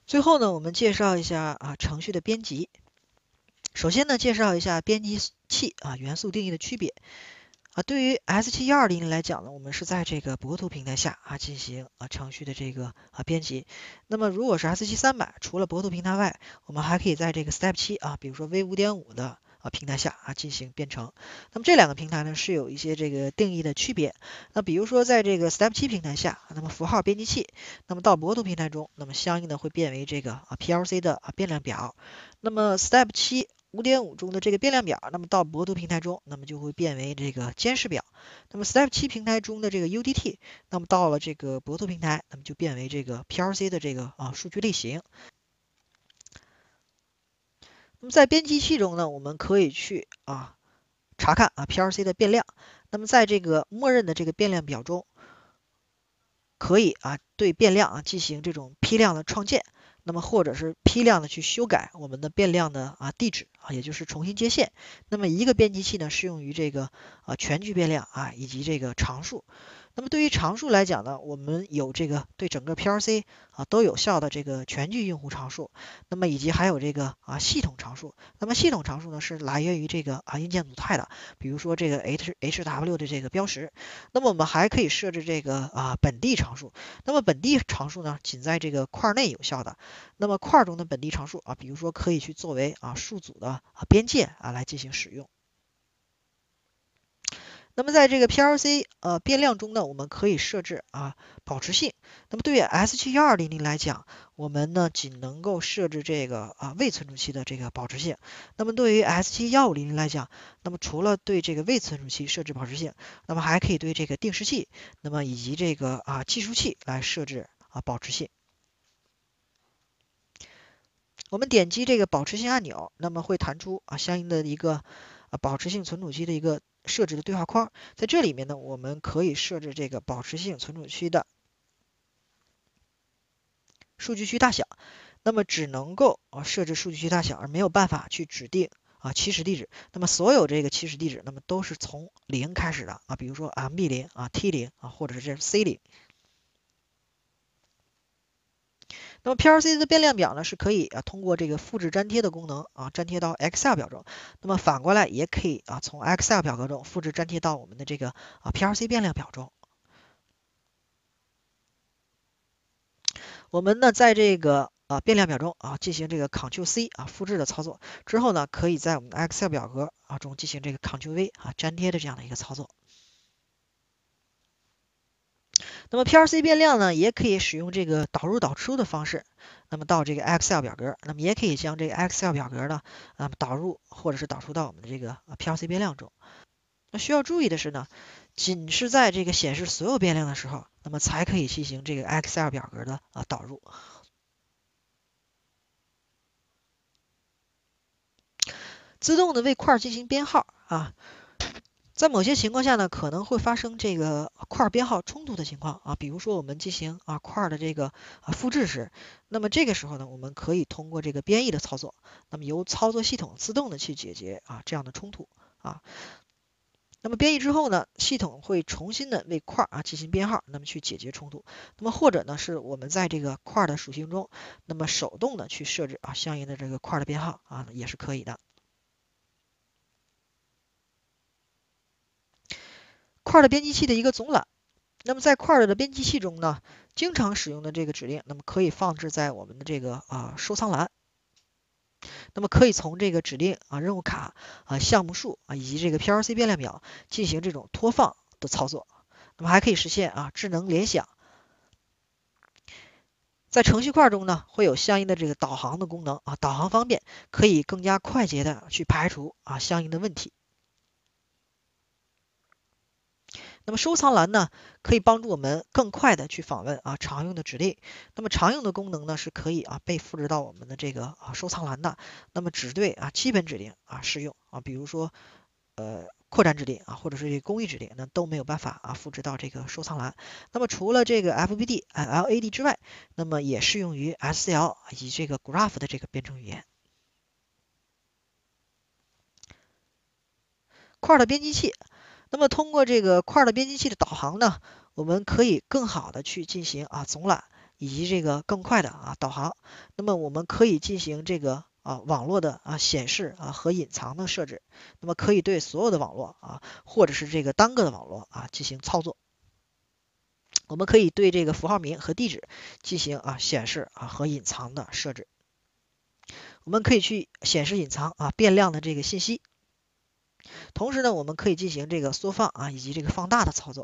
最后呢，我们介绍一下程序的编辑。首先呢，介绍一下编辑器元素定义的区别。对于 S7120来讲呢，我们是在这个博图平台下进行程序的这个编辑。那么如果是 S7300，除了博图平台外，我们还可以在这个 Step 7比如说 V5.5 的平台下进行编程。那么这两个平台呢是有一些这个定义的区别。那比如说在这个 Step 7平台下，那么符号编辑器，那么到博图平台中，那么相应的会变为这个PLC 的变量表。那么 Step 7 5.5中的这个变量表，那么到博图平台中，那么就会变为这个监视表。那么 Step 7平台中的这个 UDT，那么到了这个博图平台，那么就变为这个 PLC 的这个数据类型。那么在编辑器中呢，我们可以去查看PLC 的变量。那么在这个默认的这个变量表中，可以对变量进行这种批量的创建。那么或者是批量的去修改我们的变量的地址也就是重新接线。那么一个编辑器呢，适用于这个全局变量以及这个常数。那么对于常数来讲呢，我们有这个对整个 PLC 都有效的这个全局用户常数，那么以及还有这个系统常数。那么系统常数呢是来源于这个硬件组态的，比如说这个 HW 的这个标识。那么我们还可以设置这个本地常数。那么本地常数呢，仅在这个块内有效的。那么块中的本地常数比如说可以去作为数组的边界来进行使用。那么在这个 PLC 变量中呢，我们可以设置保持性。那么对于 S7120来讲，我们呢仅能够设置这个未存储器的这个保持性。那么对于 S7150来讲，那么除了对这个未存储器设置保持性，那么还可以对这个定时器，那么以及这个计数器来设置保持性。我们点击这个保持性按钮，那么会弹出相应的一个保持性存储器的一个设置的对话框。在这里面呢，我们可以设置这个保持性存储区的数据区大小。那么只能够设置数据区大小，而没有办法去指定起始地址。那么所有这个起始地址，那么都是从0开始的比如说 MB0 T0 或者是 C0。那么 PLC 的变量表呢，是可以通过这个复制粘贴的功能粘贴到 Excel 表中。那么反过来也可以从 Excel 表格中复制粘贴到我们的这个PLC 变量表中。我们呢在这个变量表中进行这个 Ctrl+C 复制的操作之后呢，可以在我们的 Excel 表格中进行这个 Ctrl+V 粘贴的这样的一个操作。那么 PLC 变量呢，也可以使用这个导入导出的方式，那么到这个 Excel 表格，那么也可以将这个 Excel 表格呢，导入或者是导出到我们的这个PLC 变量中。那需要注意的是呢，仅是在这个显示所有变量的时候，那么才可以进行这个 Excel 表格的导入。自动的为块进行编号在某些情况下呢，可能会发生这个块编号冲突的情况比如说我们进行块的这个复制时，那么这个时候呢，我们可以通过这个编译的操作，那么由操作系统自动的去解决这样的冲突那么编译之后呢，系统会重新的为块进行编号，那么去解决冲突。那么或者呢，是我们在这个块的属性中，那么手动的去设置相应的这个块的编号也是可以的。块的编辑器的一个总览。那么在块的编辑器中呢，经常使用的这个指令，那么可以放置在我们的这个收藏栏。那么可以从这个指令任务卡项目树以及这个 PLC 变量表进行这种拖放的操作。那么还可以实现智能联想。在程序块中呢，会有相应的这个导航的功能导航方便，可以更加快捷的去排除相应的问题。那么收藏栏呢，可以帮助我们更快的去访问常用的指令。那么常用的功能呢，是可以被复制到我们的这个收藏栏的。那么只对基本指令适用比如说扩展指令或者是这个工艺指令，那都没有办法复制到这个收藏栏。那么除了这个 FBD、LAD 之外，那么也适用于 SCL 以及这个 Graph 的这个编程语言。块的编辑器。那么通过这个块的编辑器的导航呢，我们可以更好的去进行总览以及这个更快的导航。那么我们可以进行这个网络的显示和隐藏的设置。那么可以对所有的网络或者是这个单个的网络进行操作。我们可以对这个符号名和地址进行显示和隐藏的设置。我们可以去显示隐藏变量的这个信息。同时呢，我们可以进行这个缩放以及这个放大的操作。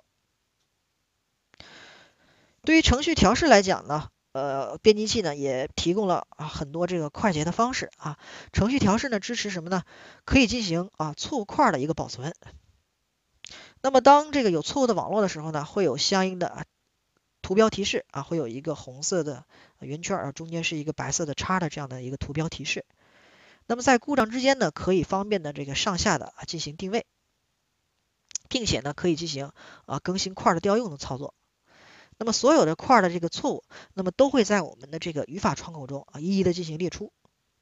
对于程序调试来讲呢，编辑器呢也提供了很多这个快捷的方式程序调试呢支持什么呢？可以进行错误块的一个保存。那么当这个有错误的网络的时候呢，会有相应的图标提示会有一个红色的圆圈中间是一个白色的叉的这样的一个图标提示。那么在故障之间呢，可以方便的这个上下的进行定位，并且呢可以进行更新块的调用的操作。那么所有的块的这个错误，那么都会在我们的这个语法窗口中一一的进行列出。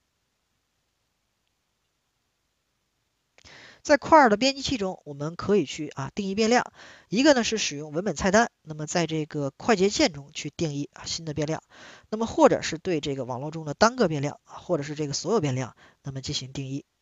在块的编辑器中，我们可以去定义变量，一个呢是使用文本菜单，那么在这个快捷键中去定义新的变量，那么或者是对这个网络中的单个变量或者是这个所有变量，那么进行定义。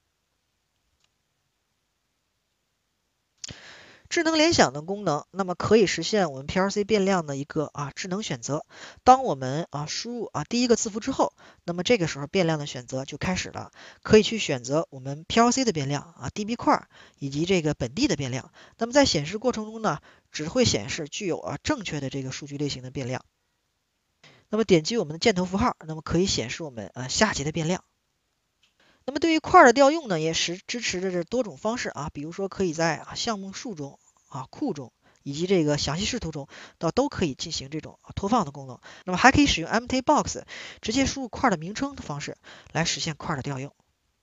智能联想的功能，那么可以实现我们 PLC 变量的一个智能选择。当我们输入第一个字符之后，那么这个时候变量的选择就开始了，可以去选择我们 PLC 的变量DB 块以及这个本地的变量。那么在显示过程中呢，只会显示具有正确的这个数据类型的变量。那么点击我们的箭头符号，那么可以显示我们下级的变量。那么对于块的调用呢，也是支持着这多种方式比如说可以在项目树中库中以及这个详细视图中都可以进行这种拖放的功能。那么还可以使用 empty box 直接输入块的名称的方式来实现块的调用。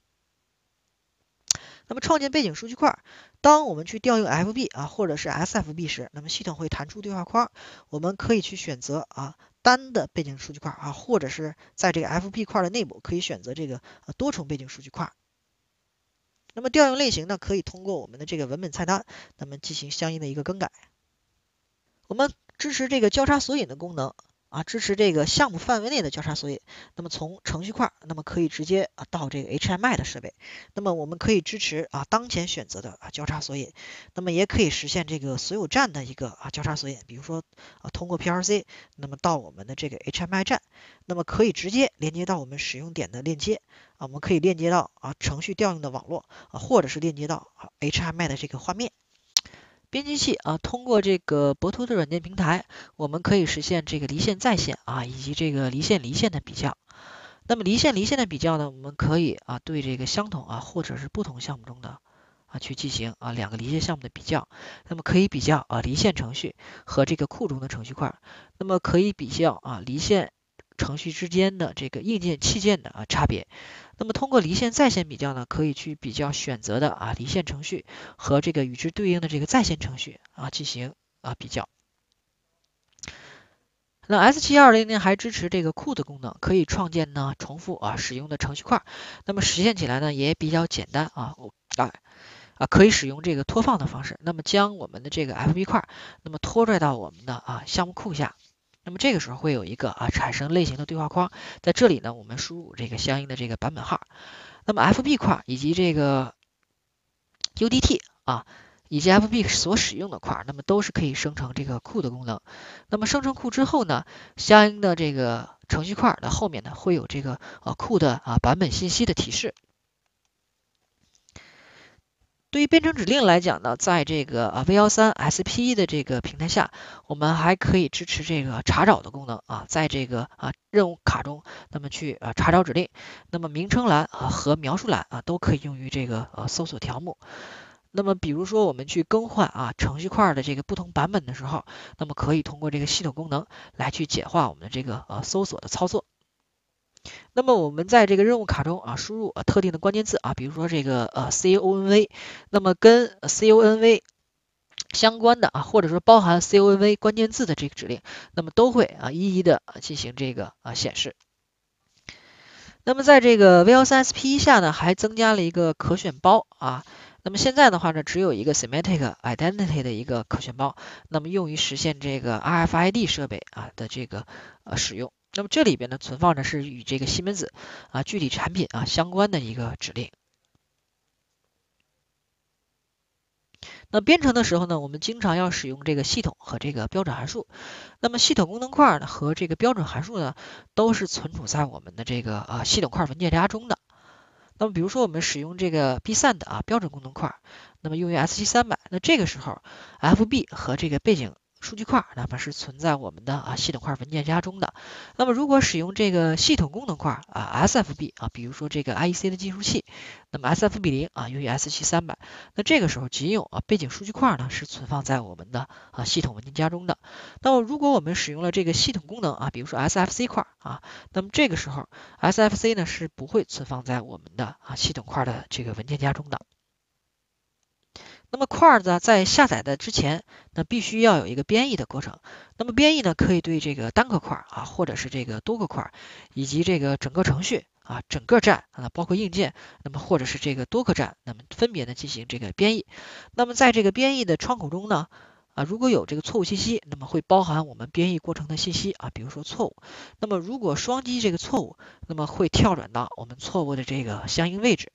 那么创建背景数据块，当我们去调用 FB 或者是 SFB 时，那么系统会弹出对话框，我们可以去选择单的背景数据块或者是在这个 FB 块的内部可以选择这个多重背景数据块。那么调用类型呢，可以通过我们的这个文本菜单，那么进行相应的一个更改。我们支持这个交叉索引的功能支持这个项目范围内的交叉索引。那么从程序块，那么可以直接到这个 HMI 的设备。那么我们可以支持当前选择的交叉索引。那么也可以实现这个所有站的一个交叉索引，比如说通过 PLC， 那么到我们的这个 HMI 站，那么可以直接连接到我们使用点的链接我们可以链接到程序调用的网络或者是链接到HMI 的这个画面。编辑器通过这个博图的软件平台，我们可以实现这个离线在线以及这个离线离线的比较。那么离线离线的比较呢，我们可以对这个相同或者是不同项目中的去进行两个离线项目的比较。那么可以比较离线程序和这个库中的程序块。那么可以比较离线程序之间的这个硬件器件的差别。那么通过离线在线比较呢，可以去比较选择的离线程序和这个与之对应的这个在线程序进行比较。那 S7200呢还支持这个库的功能，可以创建呢重复使用的程序块。那么实现起来呢也比较简单可以使用这个拖放的方式。那么将我们的这个 FB 块，那么拖拽到我们的项目库下。那么这个时候会有一个产生类型的对话框，在这里呢，我们输入这个相应的这个版本号。那么 FB 块以及这个 UDT 以及 FB 所使用的块，那么都是可以生成这个库的功能。那么生成库之后呢，相应的这个程序块的后面呢会有这个库的版本信息的提示。对于编程指令来讲呢，在这个V13 SP 的这个平台下，我们还可以支持这个查找的功能在这个任务卡中，那么去查找指令，那么名称栏和描述栏都可以用于这个搜索条目。那么比如说我们去更换程序块的这个不同版本的时候，那么可以通过这个系统功能来去简化我们的这个搜索的操作。那么我们在这个任务卡中输入特定的关键字比如说这个CONV， 那么跟 CONV 相关的或者说包含 CONV 关键字的这个指令，那么都会一一的进行这个显示。那么在这个 V13 SP 下呢，还增加了一个可选包那么现在的话呢，只有一个 semantic identity 的一个可选包，那么用于实现这个 RFID 设备的这个使用。那么这里边呢存放的是与这个西门子具体产品相关的一个指令。那编程的时候呢，我们经常要使用这个系统和这个标准函数。那么系统功能块呢和这个标准函数呢，都是存储在我们的这个系统块文件夹中的。那么比如说我们使用这个 bsend 标准功能块，那么用于 SC300，那这个时候 FB 和这个背景数据块，那么是存在我们的系统块文件夹中的。那么如果使用这个系统功能块SFB 比如说这个 IEC 的计数器，那么 SFB0用于SC300，那这个时候仅有背景数据块呢是存放在我们的系统文件夹中的。那么如果我们使用了这个系统功能比如说 SFC 块那么这个时候 SFC 呢是不会存放在我们的系统块的这个文件夹中的。那么块呢，在下载的之前，那必须要有一个编译的过程。那么编译呢，可以对这个单个块或者是这个多个块，以及这个整个程序整个站包括硬件，那么或者是这个多个站，那么分别的进行这个编译。那么在这个编译的窗口中呢，如果有这个错误信息，那么会包含我们编译过程的信息比如说错误。那么如果双击这个错误，那么会跳转到我们错误的这个相应位置。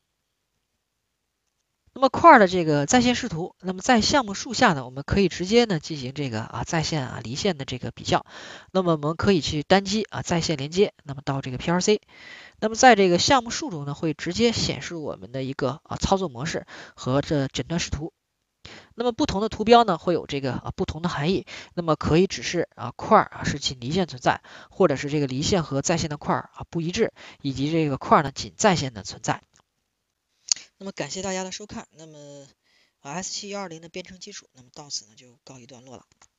那么块的这个在线视图，那么在项目树下呢，我们可以直接呢进行这个在线离线的这个比较。那么我们可以去单击在线连接，那么到这个 PRC。那么在这个项目树中呢，会直接显示我们的一个操作模式和这诊断视图。那么不同的图标呢，会有这个不同的含义。那么可以指示块是仅离线存在，或者是这个离线和在线的块不一致，以及这个块呢仅在线的存在。那么感谢大家的收看。那么S7120的编程基础，那么到此呢就告一段落了。